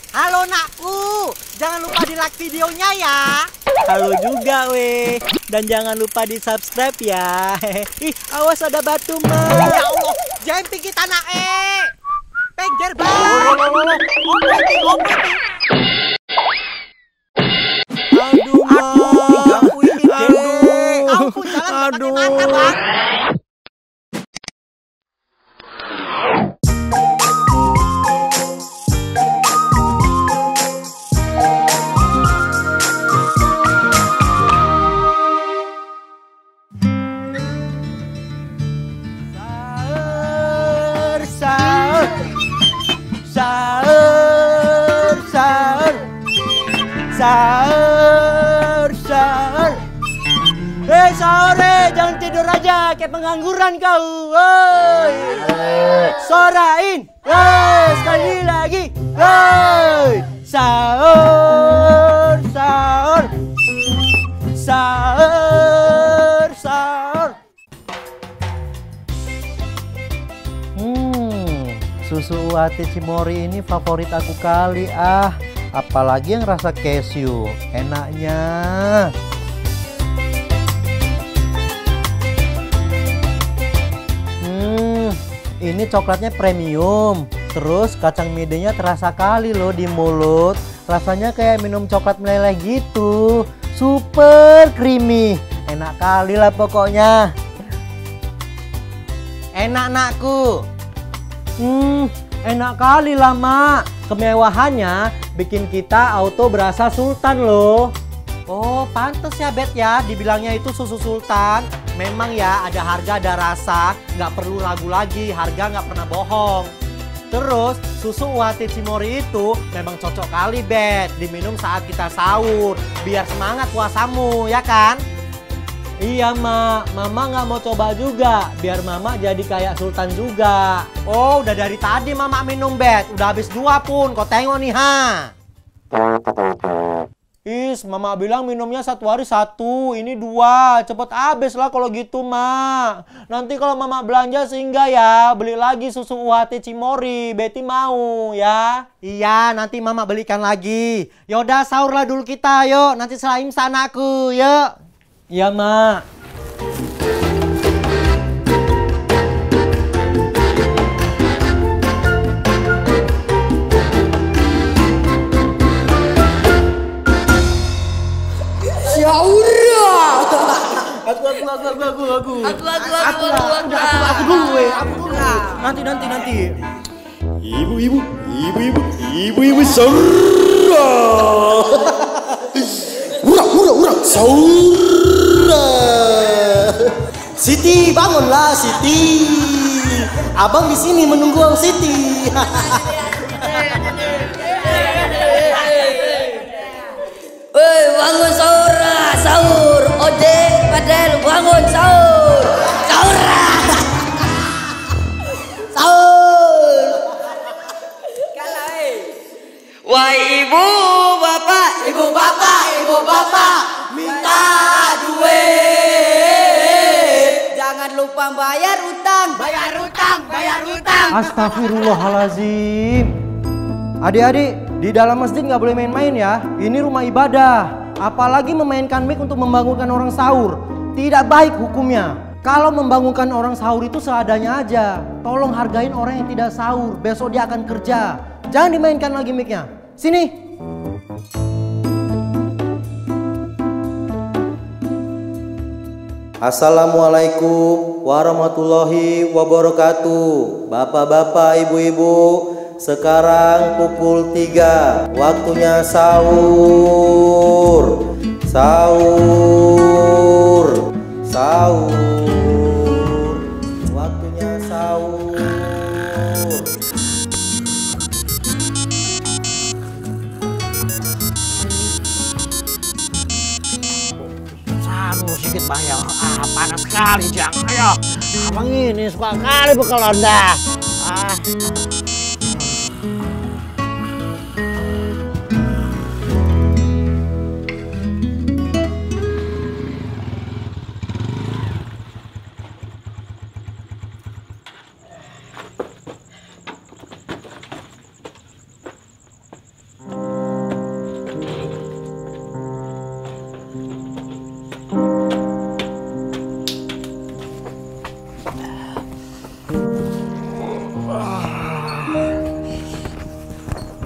Halo nakku, jangan lupa di like videonya ya. Halo juga weh. Dan jangan lupa di subscribe ya. Ih, awas ada batu mah. Ya Allah, jangan pikir tanah Pengger bang. Aduh mah. Aku ini deh. Aku jalan pakai mata bang. Sahur. Sahur, jangan tidur aja kayak pengangguran kau. Woi. Sorain. Sekali lagi. Woi. Sahur. Susu UHT Cimory ini favorit aku kali apalagi yang rasa keju, enaknya. Ini coklatnya premium, terus kacang midenya terasa kali loh di mulut. Rasanya kayak minum coklat meleleh gitu, super creamy, enak kali lah pokoknya. Enak nakku. Enak kali lah mak. Kemewahannya bikin kita auto berasa sultan loh. Oh pantes ya Bet ya dibilangnya itu susu sultan. Memang ya ada harga ada rasa, nggak perlu ragu lagi, harga nggak pernah bohong. Terus susu UHT Cimory itu memang cocok kali Bet diminum saat kita sahur, biar semangat puasamu ya kan? Iya mak, mama nggak mau coba juga, biar mama jadi kayak sultan juga. Oh udah dari tadi mama minum Bet, udah habis 2 pun, kau tengok nih Is, mama bilang minumnya 1 hari 1, ini 2, cepet habis lah kalau gitu mak. Nanti kalau mama belanja singgah ya, beli lagi susu UHT Cimory, Betty mau ya. Iya nanti mama belikan lagi. Yaudah sahurlah dulu kita yuk, nanti setelah imsan aku yuk. Iya mak. Aku dulu weh, aku dulu. Nanti. Ibu sahur. Ura sahur. Siti bangunlah Siti. Abang di sini menunggu Siti. Woi, bangun sahur. Ojek, Padel, bangun sahur. Sahur. Wah, ibu bapak, minta duit. Jangan lupa bayar utang. Astagfirullahalazim. Adik-adik, di dalam masjid nggak boleh main-main ya. Ini rumah ibadah. Apalagi memainkan mic untuk membangunkan orang sahur. Tidak baik hukumnya. Kalau membangunkan orang sahur itu seadanya aja. Tolong hargain orang yang tidak sahur. Besok dia akan kerja. Jangan dimainkan lagi mic-nya. Sini. Assalamualaikum warahmatullahi wabarakatuh. Bapak-bapak, ibu-ibu, sekarang pukul 3. Waktunya sahur. Waktunya sahur. Sedikit bang ya, panas sekali Jang. Ayo, abang ini suka kali bekal Anda.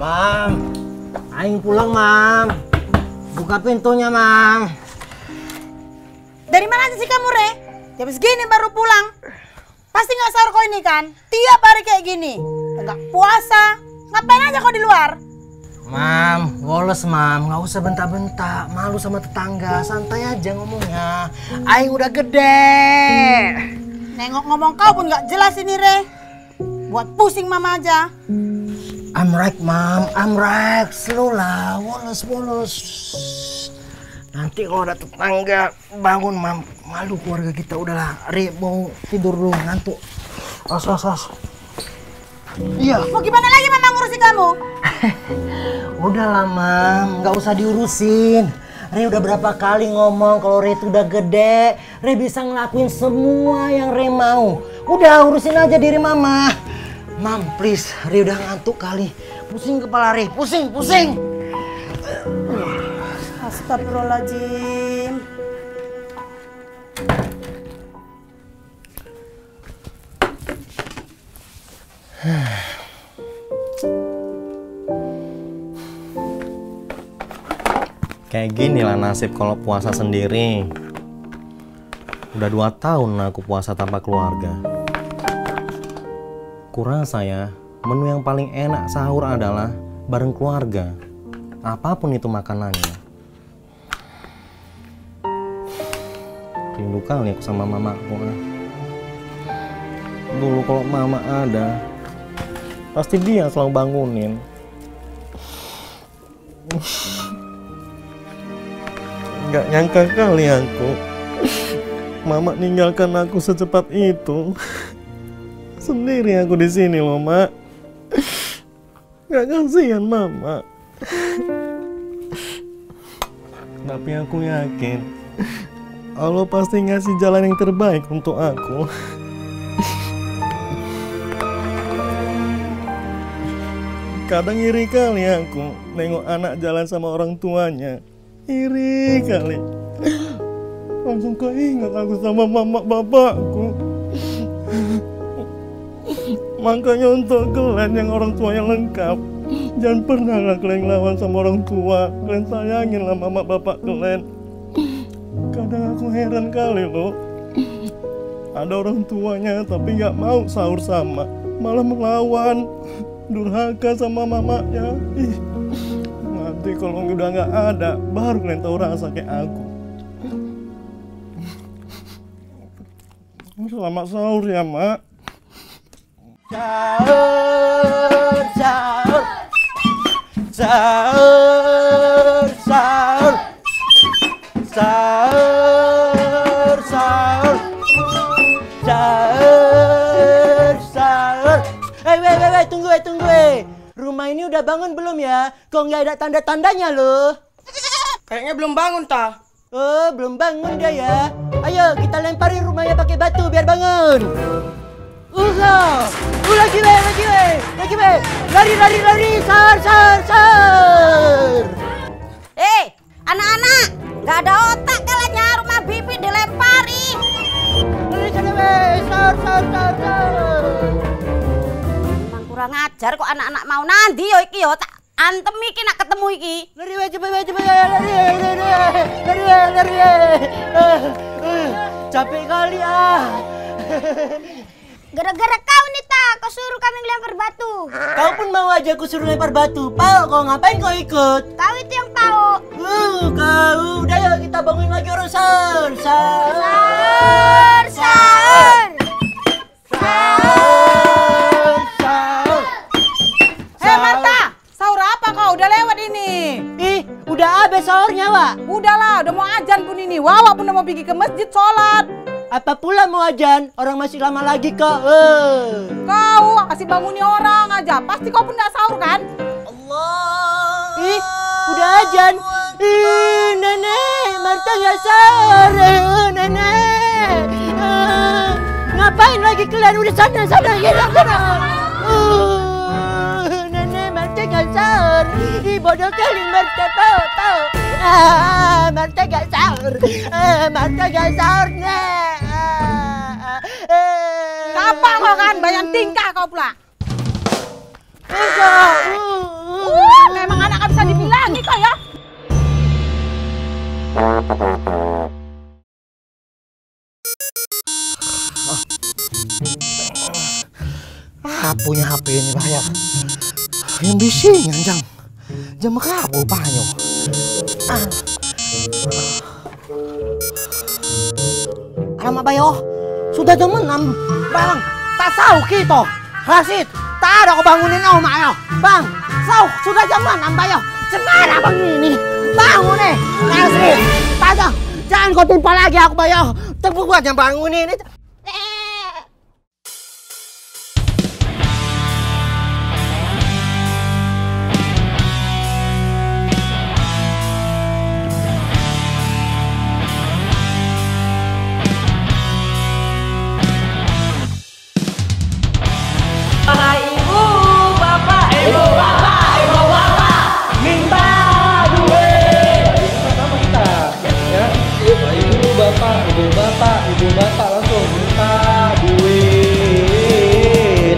Mam, aing pulang, Mam. Buka pintunya, Mam. Dari mana aja sih kamu, Re? Jam segini baru pulang. Pasti nggak sahur kau ini kan? Tiap hari kayak gini. Nggak puasa. Ngapain aja kau di luar? Mam, woles, Mam. Nggak usah bentak-bentak. Malu sama tetangga. Santai aja ngomongnya. Aing udah gede. Nengok ngomong kau pun nggak jelas ini, Re. Buat pusing mama aja. I'm right, Mam. I'm right. Slow lah. Woles. Nanti kalau ada tetangga bangun, Mam. Malu keluarga kita. Udahlah, Ri mau tidur dulu, ngantuk. Os. Iya. Mau gimana lagi mama ngurusin kamu? Udahlah, Mam. Nggak usah diurusin. Re udah berapa kali ngomong kalau Re itu udah gede. Re bisa ngelakuin semua yang Re mau. Udah, urusin aja diri Mama. Mam, please. Re udah ngantuk kali. Pusing kepala Re. Pusing. Astagfirullahaladzim. Kayak gini lah nasib kalau puasa sendiri. Udah 2 tahun aku puasa tanpa keluarga. Kurasa ya, menu yang paling enak sahur adalah bareng keluarga. Apapun itu makanannya. Rindu kali aku sama mamaku. Dulu kalau mama ada, pasti dia selalu bangunin. Gak nyangka kali aku, mama ninggalkan aku secepat itu. Sendiri aku di sini loh, Mak. Gak kasihan mama. Tapi aku yakin Allah pasti ngasih jalan yang terbaik untuk aku. Kadang iri kali aku nengok anak jalan sama orang tuanya. Iri kali. Langsung keinget aku sama mama bapakku. Makanya untuk kalian yang orang tua yang lengkap, jangan pernah lah kalian lawan sama orang tua. Kalian sayangin lah mama bapak kalian. Kadang aku heran kali loh. Ada orang tuanya tapi gak mau sahur sama, malah melawan, durhaka sama mamanya. Nanti kalau udah gak ada, baru kalian tahu rasa kayak aku. Selamat sahur ya, Mak. Sahur. Tunggu. Rumah ini udah bangun belum ya? Kok nggak ada tanda-tandanya loh? Kayaknya belum bangun, Ta. Oh, belum bangun dia ya. Ayo kita lemparin rumahnya pakai batu biar bangun. Lagi we. Lari. Sahur. Anak-anak, nggak ada otak kalian rumah bibi dilempari. Lari sana we. Sahur. Emang kurang ajar kok anak-anak mau nanti yo iki yo tak antem iki nak ketemu iki. Lari we, cepet lari. Capek kali ah. Gara-gara kau nih tak, kau suruh kami lempar batu. Kau pun mau aja aku suruh lempar batu. Pau, kau ngapain kau ikut? Kau itu yang tahu. Kau. Udah yuk kita bangun lagi orang sahur. Hei Marta, sahur apa kau? Udah lewat ini. Ih, udah habis sahurnya, Wak. Udahlah, udah mau azan pun ini. Wawa pun udah mau pergi ke masjid sholat. Apa pula mau ajan? Orang masih lama lagi kok. Kau kasih bangunin orang aja. Pasti kau pun gak sahur kan? Allah. Ih, udah ajan. Ih, nenek, Marta gak sahur. Nenek. Ngapain lagi kalian? Udah sana. Hilang sana. Nenek, Marta gak sahur. Ih, bodoh kali Marta. Tahu. Marta gak sahur. Marta gak sahur, Nek. Apa kau kan? Banyak tingkah kau pula. Yang bising anjang. Jam berapa banyo? Alamak bayo. Sudah jam 6, Bang. Tak tahu kita. Rasid, tak ada kau bangunin Oma yo. Bang, sudah jam 6 bayo. Cemana bang ini? Bangun nih. Rasid, jangan kau timpa lagi aku bayo. Tunggu gua yang bangunin ini. Ibu bapak langsung minta duit.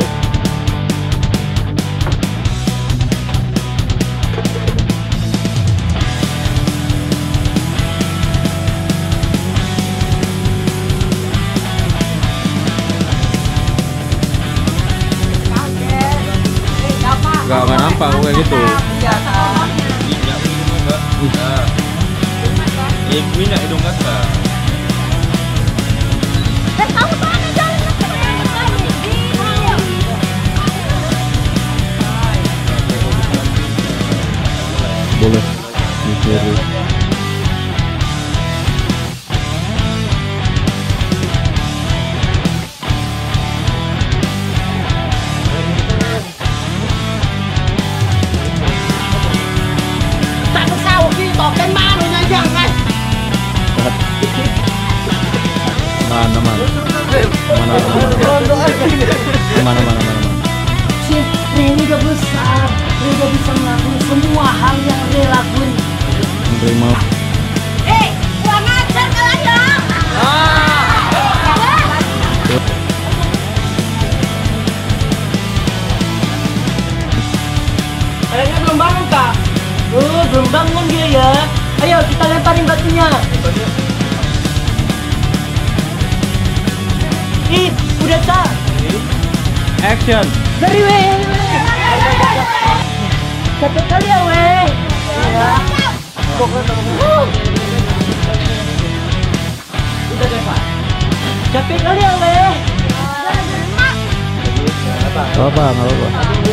Gak nampak kayak gitu. Minyak hidung kakak. Boleh disuruh. Tak tahu kita kan malu nyajang kan. Mana. Si Reni udah besar, dia udah bisa melakukan semua hal yang dia lakuin. Menerima. Kurang ajar kalian ya. Kayaknya belum bangun kak. Belum bangun dia ya. Ayo kita lemparin batunya. Udah tak? Action. Dari capek kali ya Udah deh Pak. Capek kali ya Gak apa-apa.